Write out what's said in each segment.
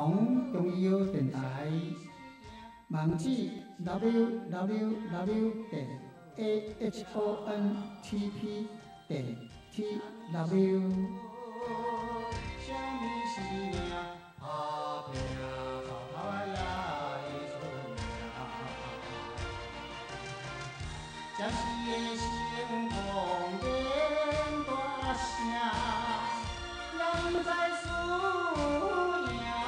红中医药电台，网址 www.ahontp.tw。 将事业成功变大声，人在输赢。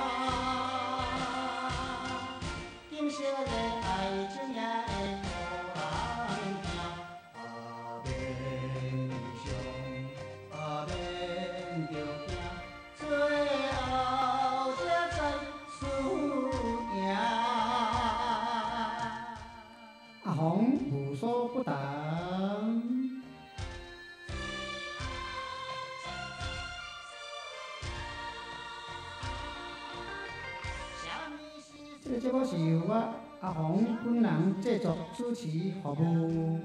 金色的爱情也会互人疼，免悲伤，免着惊，最后才知输赢。 阿红无所不谈。这个节目是由我阿红本人制作、主持、服务。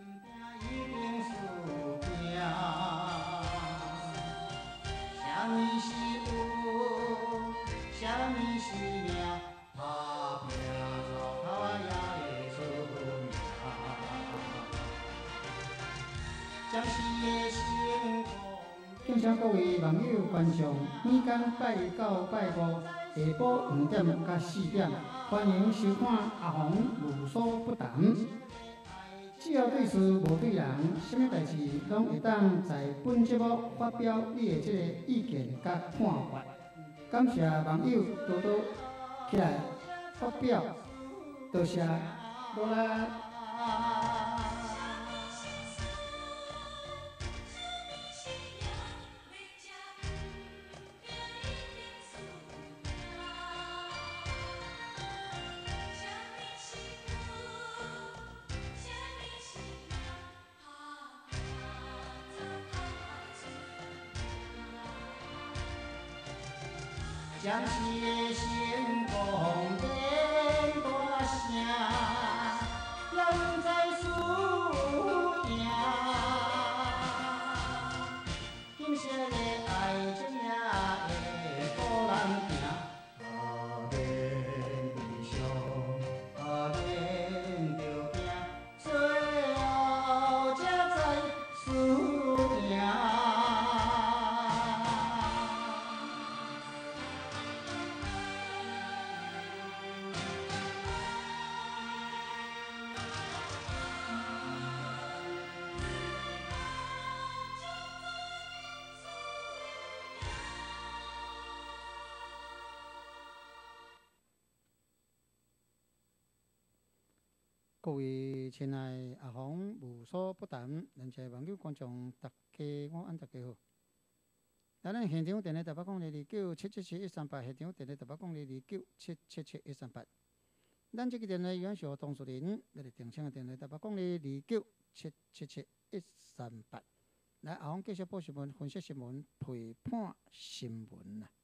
敬请各位网友观众，每天拜一到拜五下晡5点到4点，欢迎收看阿红无所不谈。只要对事无对人，什么代志拢会当在本节目发表你的这个意见甲看法。感谢网友多多起来发表，多谢努力。 将事业成功变大声，人在输赢。金色的爱情也会互人疼，免悲伤，免着惊，最后才知输赢。 各位亲爱的阿红无所不谈，人在网友观众大家午安，大家好。咱现场电话台北讲0229777138，现场电话台北讲0229777138。咱这个电话永远是当事人，咱的定声的电话台北讲0229777138。来，阿红继续报新闻、分析新闻、陪伴新闻啦。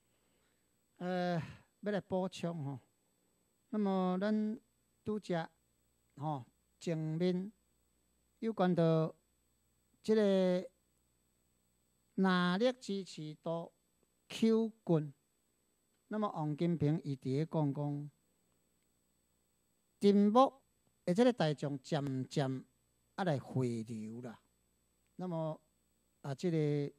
要来补充吼。那么咱拄则前面有关到即个哪力支持度 Q 群，那么王金平伊伫咧讲，沉默的即个大众渐渐来回流啦。那么即个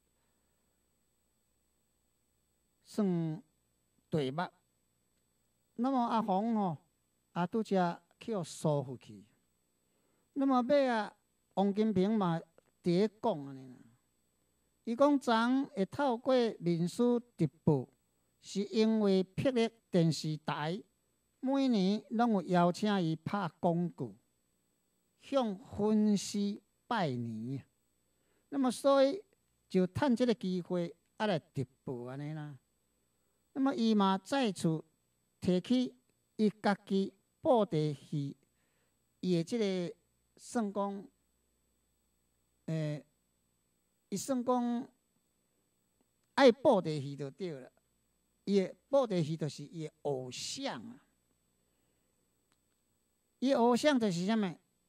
算对目。那么阿红拄则去互疏回去。那么尾王金平嘛伫咧讲安尼啦。伊讲昨会透过民事直播，是因为霹雳电视台每年拢有邀请伊拍广告，向粉丝拜年。那么所以就趁即个机会来直播安尼啦。那么伊嘛再次提起伊家己布袋戏，伊的即个算讲，伊算讲爱布袋戏就对了。伊的布袋戏就是伊的偶像啊。伊的偶像就是啥物？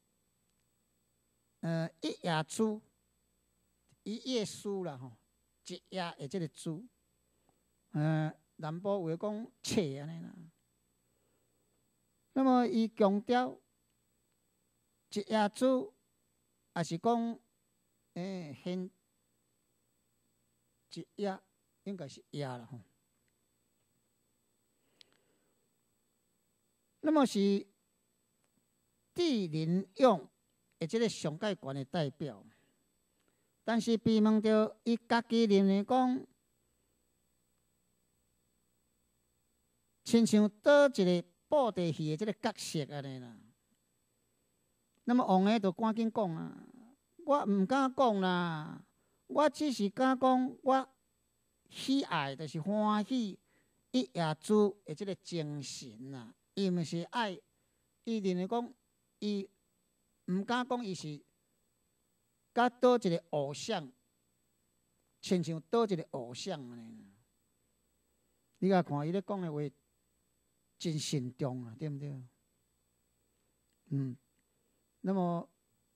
一夜猪，一夜书啦吼，一夜的即个猪。 南部有诶讲册安尼啦。那么伊强调一夜煮，也是讲现一夜应该是夜啦吼。那么是地灵用的即个上界悬的代表，但是被问到伊家己认为讲，亲像倒一个布袋戏的即个角色安尼啦。那么王爷就赶紧讲啊，我毋敢讲啦，我只是敢讲我喜爱，就是欢喜一夜主的即个精神啦。伊毋是爱，伊认为讲，伊毋敢讲伊是甲倒一个偶像，亲像倒一个偶像安尼。你甲看伊咧讲的话，真慎重啊，对毋对？那么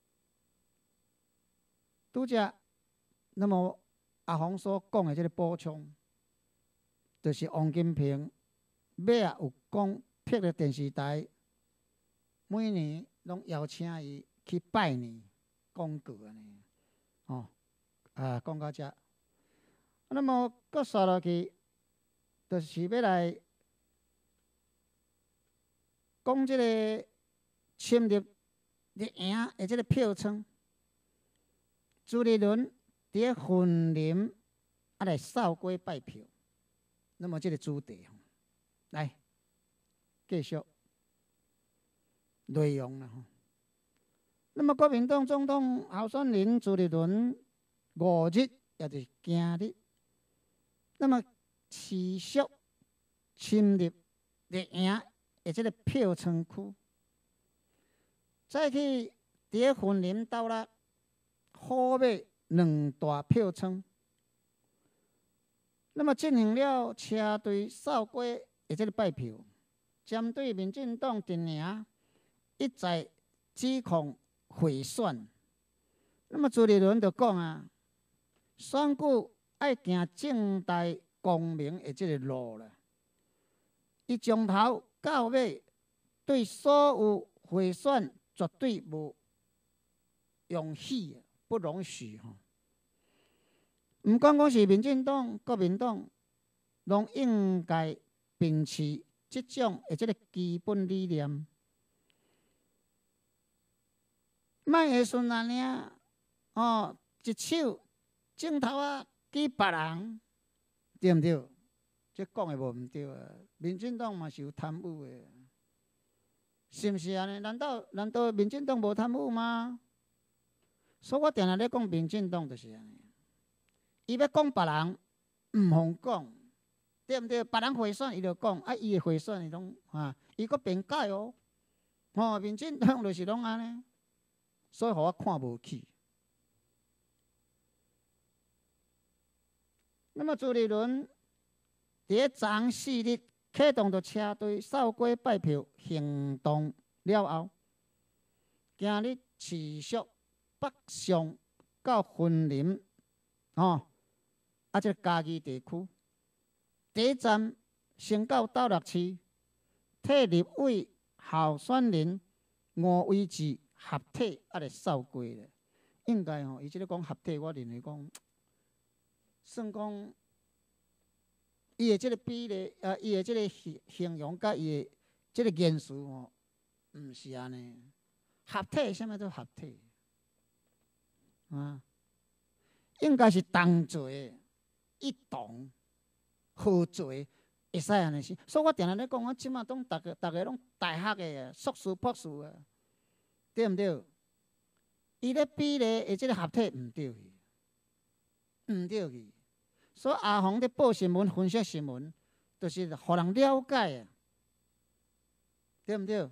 拄则，那么阿红所讲的即个补充，就是王金平尾啊有讲。辟了电视台，每年拢邀请伊去拜年、讲过安尼，讲到遮，那么搁刷落去，就是要来讲即个侵入日营的即个票仓，朱立伦伫咧云林来扫街拜票，那么即个主题来。继续内容啦。那么国民党总统候选人朱立伦5日，也就是今日，那么持续侵入日营的这个票仓区，再去伫云林斗啦虎尾2大票仓，那么进行了车队扫街的这个拜票。针对民进党阵营一再指控贿选，那么朱立伦就讲啊，选举爱行正大光明的即个路啦。伊从头到尾对所有贿选绝对无容许，不容许吼。毋管讲是民进党、国民党，拢应该秉持即种的即个基本理念，莫会顺啊尔，一手镜头啊举别人，对毋对？这讲的无毋对啊！民进党嘛是有贪污的，是毋是安尼？难道民进党无贪污吗？所以我定定咧讲民进党就是安尼，伊要讲别人，毋通讲。对毋对？别人贿选伊就讲，伊的贿选伊拢伊阁辩解哦。民进党就是拢安尼，所以互我看无起。那么朱立伦伫昨昏4日启动着车队扫街拜票行动了后，今日持续北上到云林，即个嘉义地区。第一站先到斗六市，替立委候选人吴威志合体来扫街咧。应该伊即个讲合体，我认为讲，算讲伊的即个比例，伊的即个形容甲伊的即个言辞毋是安尼。合体，啥物叫合体？应该是同做一同。合作会使安尼是，所以我定定咧讲，我即马拢逐个拢大学的硕士博士啊，对毋对？伊咧比咧的即个合体毋对去，毋对去。所以阿红咧报新闻、分析新闻，就是互人了解啊，对毋对？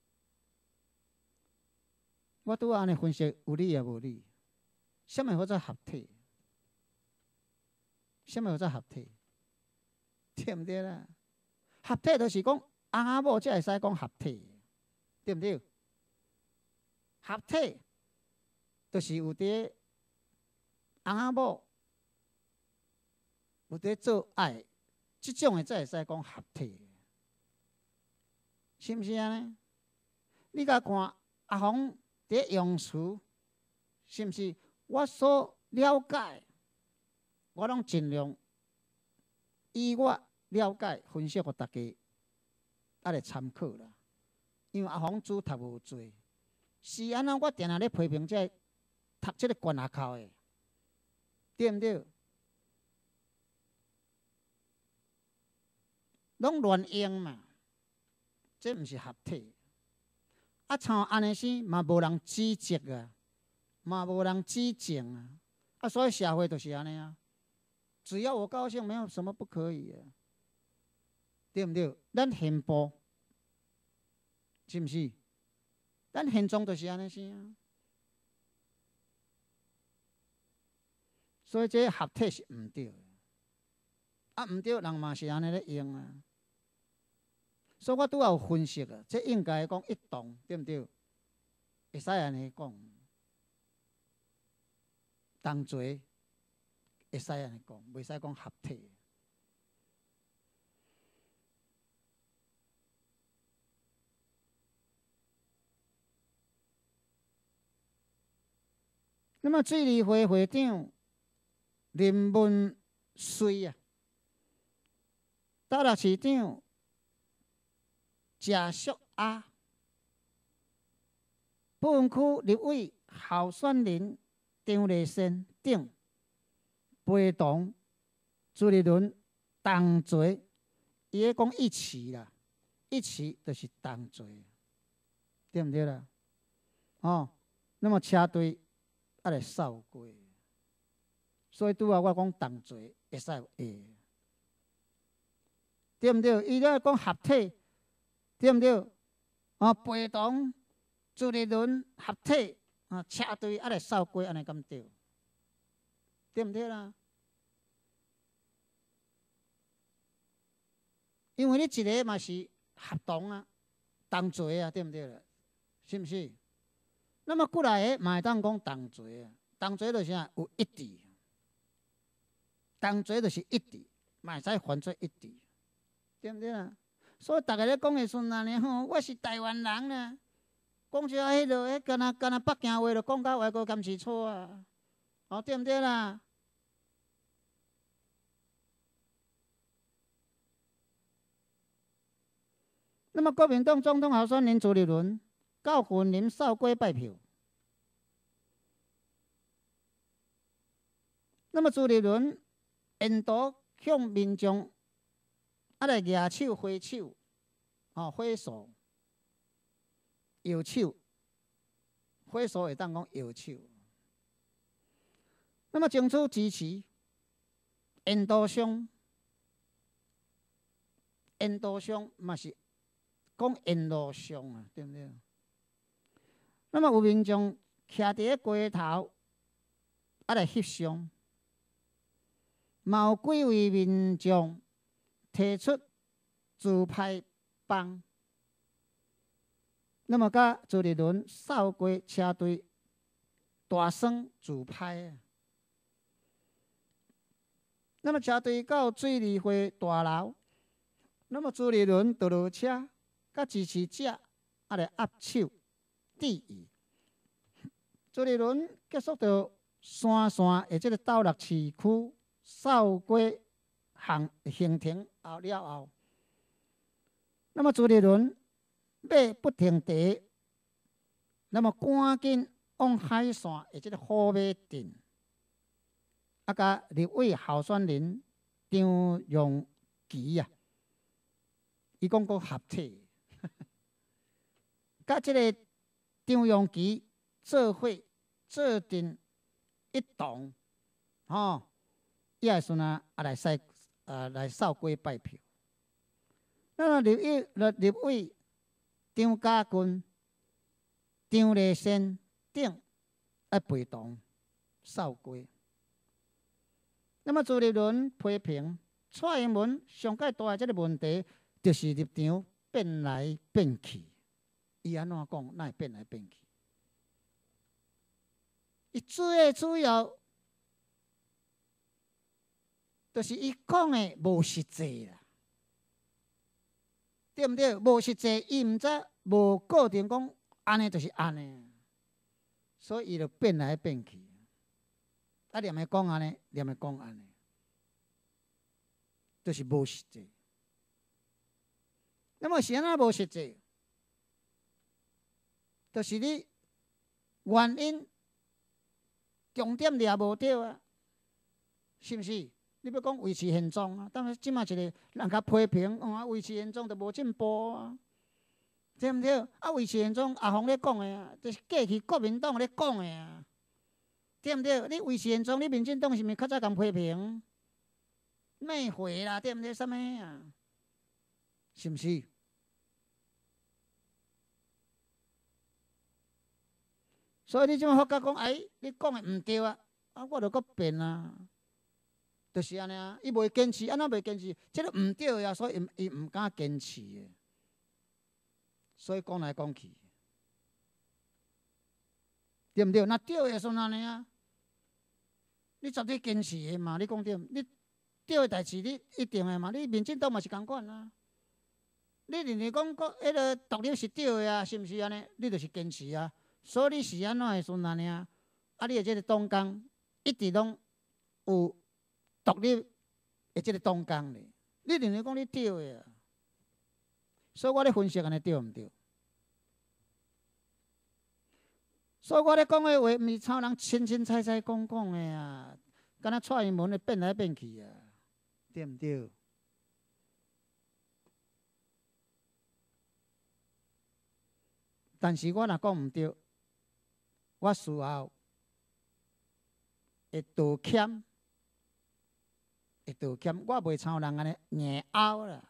我拄安尼分析有理也无理，啥物叫做合体？啥物叫做合体？对毋对啦？合体就是讲翁仔某才会使讲合体，对毋对？合体就是有伫翁仔某有伫做爱， 即种的才会使讲合体，是毋是安尼？你甲看阿红伫用词，是毋是？我所了解，我拢尽量以我了解分析互大家，来参考啦。因为阿红书读无侪，是安怎？我定定咧批评这读这个悬下口的，对毋对？拢乱用嘛，这毋是合体。啊，像安尼生嘛无人指责啊，嘛无人指正啊。啊，所以社会就是安尼啊。只要我高兴，没有什么不可以的，对毋对？咱宪法是毋是？咱宪章就是安尼生啊。所以这合体是毋对的，啊毋对，人嘛是安尼咧用啊。所以我拄仔有分析啊，这应该讲一动，对毋对？会使安尼讲，同齐会使安尼讲，袂使讲合体。那么水利会会长林文水啊，台北市长谢淑雅，保安区立委候选人张丽仙等陪同朱立伦同齐，伊咧讲一起啦，一起就是同齐，对毋对啦？哦，那么车队来扫过，所以拄仔我讲同齐会使有会，对毋对？伊咧讲合体，对毋对？陪同朱立伦合体，车队来扫过，安尼敢对？对毋对啦？因为你一个嘛是合同啊，同齐啊，对毋对啦？是毋是？那么过来个嘛会当讲同齐啊，同齐就是啥？有一致，同齐就是一致，嘛会使犯做一致，对毋对啦？所以逐个咧讲的时阵安尼吼，我是台湾人啦，讲一下迄落，敢若北京话，就讲到外国敢是错啊，对毋对啦？那么国民党总统候选人朱立伦到云林扫街拜票。那么朱立伦沿途向民众来举手挥手，挥手、摇手、挥手会当讲摇手。那么争取支持，沿途上嘛是讲沿路上啊，对不对？那么有民众徛伫街头来翕相。嘛有几位民众提出自拍棒，那么甲朱立伦扫街车队大声自拍啊。那么车队到水利会大楼，那么朱立伦就落车，甲支持者来握手致意。朱立伦结束到山的这个斗六市区。扫街行程了后，那么朱立伦马不停蹄，那么赶紧往海线的这个虎尾镇，甲立委候选人张荣基啊，伊讲过合体，甲这个张荣基做伙做阵一同，伊也算来扫街拜票。那立委张家军、张丽仙等陪同扫街。那么朱立伦批评蔡英文上界大这个问题，就是立场变来变去。伊安怎讲？哪会变来变去？伊主要就是伊讲的无实际啦，对毋对？无实际，伊毋知无固定讲安尼就是安尼，所以伊就变来变去。啊，念会讲安尼，念会讲安尼，就是无实际。那么是安怎无实际？就是你原因重点抓无着啊，是毋是？你要讲维持现状啊，当然即马一个人甲批评，维持现状就无进步啊，对毋对？啊，维持现状，阿峰咧讲的啊，就是过去国民党咧讲的啊，对毋对？你维持现状，你民进党是毋是较早共批评？咩回啦，对毋对？啥物啊？是毋是？所以你即马发觉讲，哎，你讲的毋对啊，我著搁变啊。就是安尼啊，伊袂坚持，安怎袂坚持？即个毋对啊，所以伊毋敢坚持的，所以讲来讲去，对毋对？那对的算安尼啊，你绝对坚持的嘛？你讲对，你对的代志你一定的嘛？你民进党嘛是共款啊。你认为讲迄个独立是对的啊，是毋是安尼？你就是坚持啊。所以你是安怎的算安尼啊？啊，你的即个党工一直拢有。独立的即个党工咧，你认为讲你对的啊？所以我咧分析安尼对毋对？所以我咧讲的话，毋是抄人清清彩彩讲的啊，敢若蔡英文咧变来变去啊，对毋对？但是我若讲毋对，我事后会道歉。会道歉，我袂抄人安尼硬拗啦。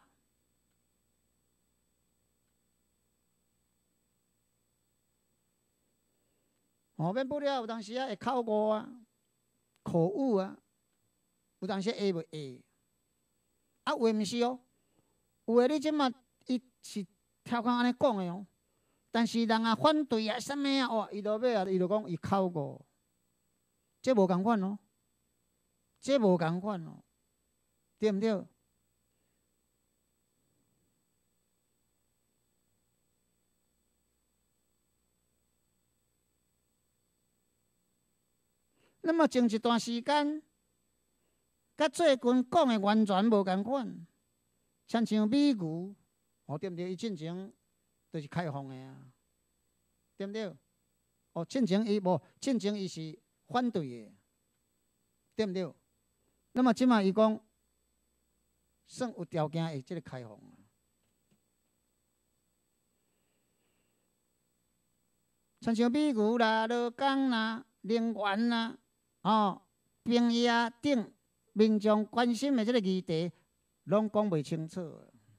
免不了有当时会口误啊、口误啊，有当时会袂会。啊，有诶毋是哦，有诶你即马伊是超讲安尼讲诶哦，但是人啊反对啊，啥物啊，哇，伊落尾啊，伊就讲伊口误，这无共款哦，这无共款哦。对毋对？那么前一段时间，甲最近讲的完全无共款，亲像美牛，对毋对？伊进前就是开放的啊，对毋对？进前伊无，进前伊是反对的，对毋对？那么即马伊讲。算有条件会即个开放，亲像美牛啦、劳工啦、能源啦、兵役等民众关心的即个议题，拢讲袂清楚，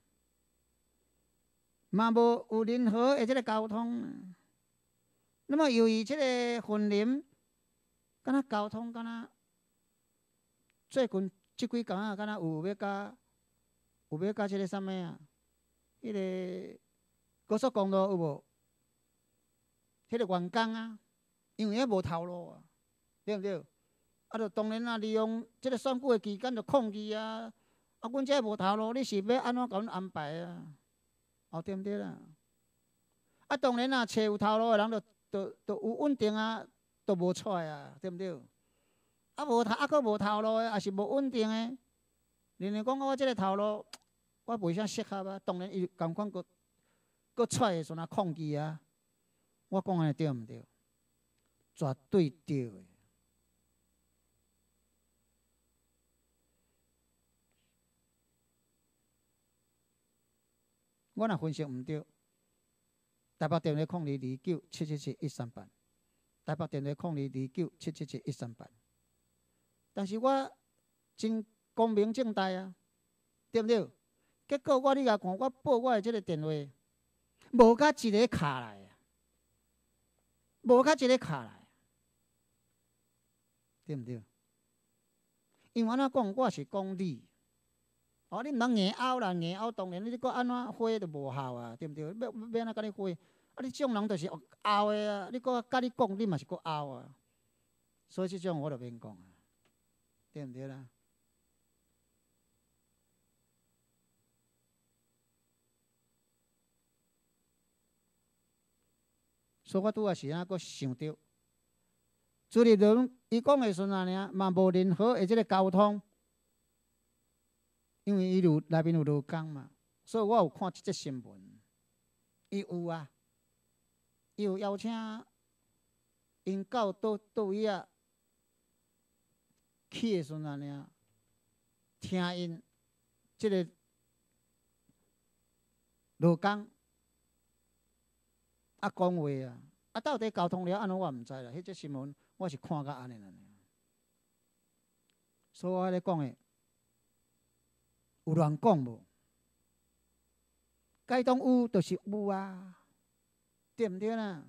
嘛无有任何的即个交通。那么由于即个分林，敢若交通敢若最近即几工啊，敢若有要甲即个啥物啊？迄个高速公路有无？迄个员工啊，因为遐无头路啊，对毋对？啊，就当然啊，利用即个选举的期间，就抗议啊！啊，阮遮无头路，你是要安怎甲阮安排啊？对毋对啦？啊，当然啊，找有头路的人，就有稳定啊，都无出来啊，对毋对？啊，佫无头路的，也是无稳定的。认为讲我即个头路。我袂啥适合啊，当然伊共款佫出来时阵抗议啊。我讲安尼对毋对？绝对对的。我若分析毋对，台北电话0229777138，台北电话0229777138。但是我真光明正大啊，对毋对？结果我你甲看，我报我的即个电话，无甲一个卡来啊，无甲一个卡来，对毋对？因为安怎讲，我是讲理。你毋通硬拗啦，硬拗当然你搁安怎花都无效啊，对毋对？要安怎甲你花？你这种人就是拗的啊，你搁甲你讲，你嘛是搁拗啊。所以即种我就免讲啊，对毋对啦？ 所以我拄仔是安搁想着，朱立伦伊讲的时阵尔，嘛无任何的即个交通，因为伊内面有罗岗嘛，所以我有看即则新闻，伊有啊，伊有邀请因到位啊去的时阵尔，听因即个罗岗啊讲话啊。啊，到底交通了安怎我毋知啦。迄则新闻我是看甲安尼啦。所以我咧讲诶，有乱讲无？该当有就是有啊，对毋对啦？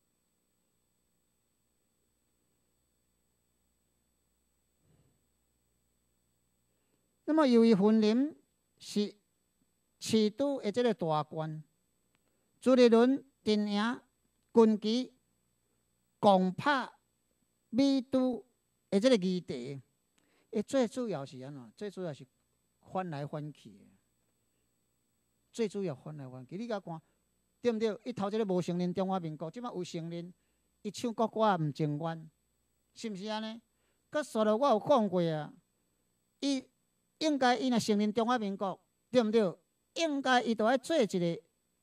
那么由于云林是市都的即个大关，朱立伦阵营。军旗共拍美都的即个议题，伊最主要是安怎？最主要是翻来翻去的，最主要翻来翻去。你甲看，对毋对？伊头一个无承认中华民国，即摆有承认，伊唱国歌毋情愿，是毋是安尼？佮说了，我有讲过啊，伊应该伊若承认中华民国，对毋对？应该伊就爱做一个，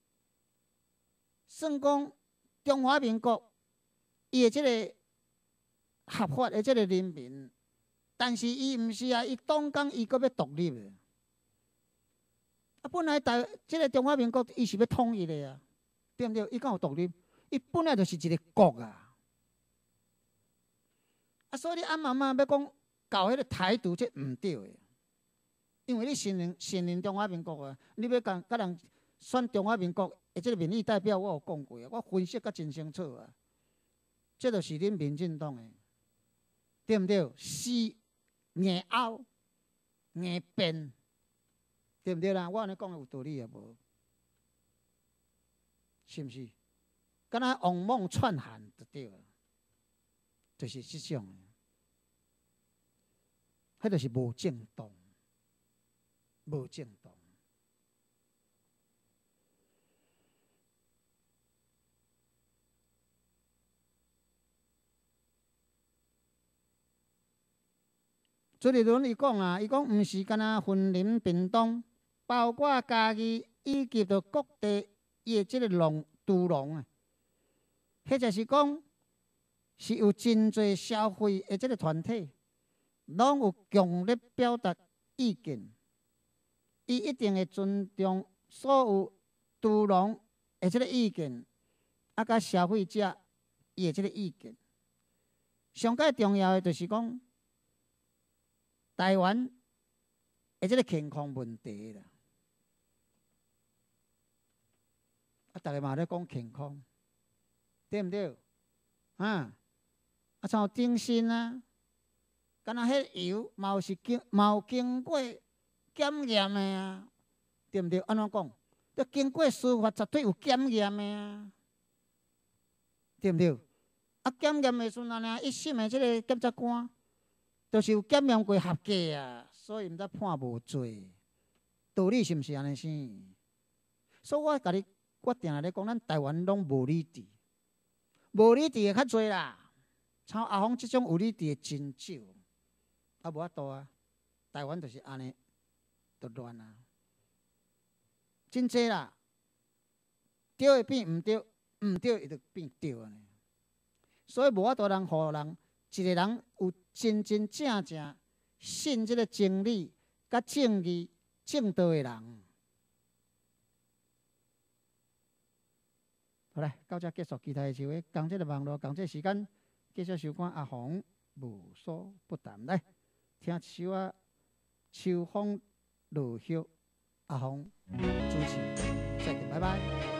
算讲。中华民国，伊的即个合法的即个人民，但是伊毋是啊，伊当讲伊阁要独立的。啊，本来即个中华民国伊是要统一的啊，对毋对？伊敢有独立？伊本来就是一个国啊。啊，所以你暗妈妈要讲搞迄个台独，这毋对的，因为你承认中华民国啊，你要甲人选中华民国。即个民意代表，我有讲过啊，我分析甲真清楚啊。这就是恁民进党诶，对毋对？死硬拗硬辩，对毋对啦？我安尼讲有道理啊无？是毋是？敢若王莽篡汉就对了，就是即种诶。迄就是无正当，无正当。朱立伦伊讲啊，伊讲毋是干那云林屏东，包括嘉义以及着各地伊的即个屠龙啊，迄就是讲是有真侪社会的即个团体，拢有强烈表达意见，伊一定会尊重所有屠龙的即个意见，啊，甲消费者伊的即个意见。上界重要的就是讲。台湾的即个健康问题啦，啊，逐个嘛咧讲健康，对毋对？啊，像顶新啊，敢若迄油嘛有经过检验的啊，对毋对？安怎讲？要经过司法绝对有检验的啊，对毋对？啊，检验的时阵啊，一审的即个检察官。就是有检验过合格啊，所以毋则判无罪。道理是毋是安尼先？所以我定来咧讲，咱台湾拢无理治，无理治的较侪啦。像阿峰即种有理治的真少，啊无法度啊。台湾就是安尼，就乱啊，真济啦。对会变毋对，毋对伊就变对安尼。所以无法度互人一个人有。真真正正信即个真理、甲正义、正道的人，好来到这结束其他的聚会，共这个网络，共这时间继续收看阿红无所不谈来听秋啊秋风落叶，阿红主持，再见，拜拜。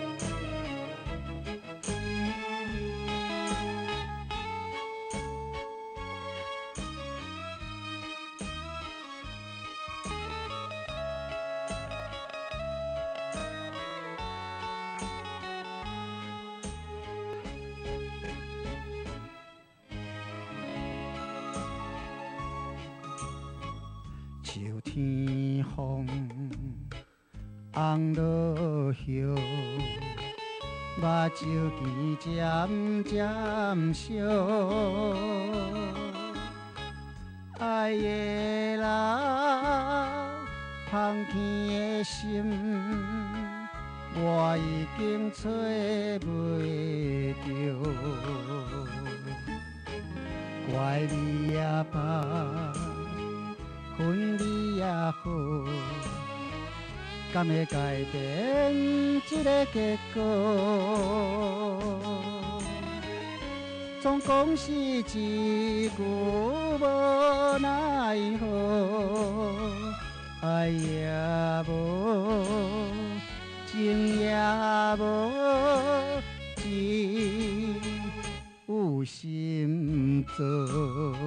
秋天风红落叶， 酒钱渐渐烧，爱的人芳甜的心，我已经找袂着。怪你也罢，恨你也好。敢会改变这个结果？总讲是一句无奈何，爱也无，情也无，只有心做。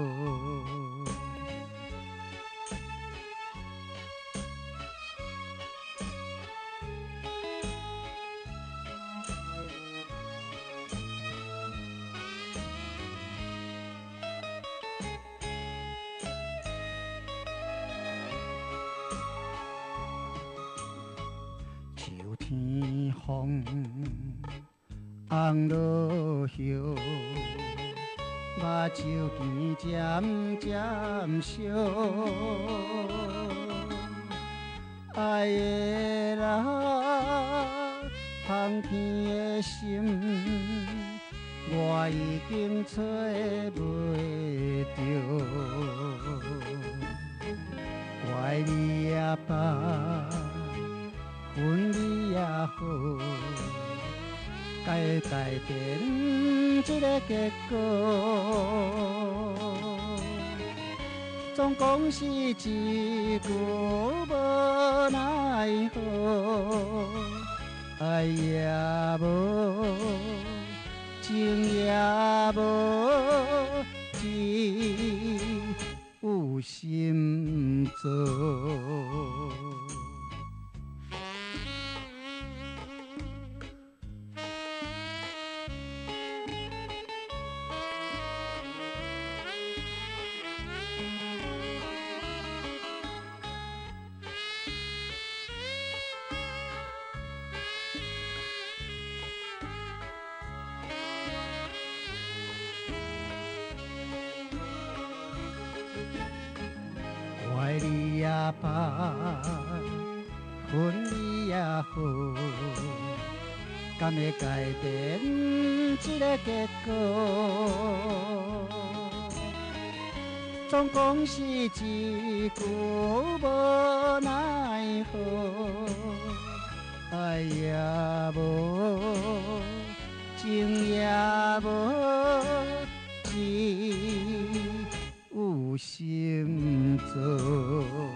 天风红落叶，目睭钱渐渐烧。爱的人，芳甜的心，我已经找袂着。怪你也罢，恨你也好，该改变这个结果。总讲是一句无奈何，爱也无，情也无，只有心做。爱你也罢，恨你也好，敢会改变这个结果？总讲是一句无奈何，爱也无，情也无，只有心做。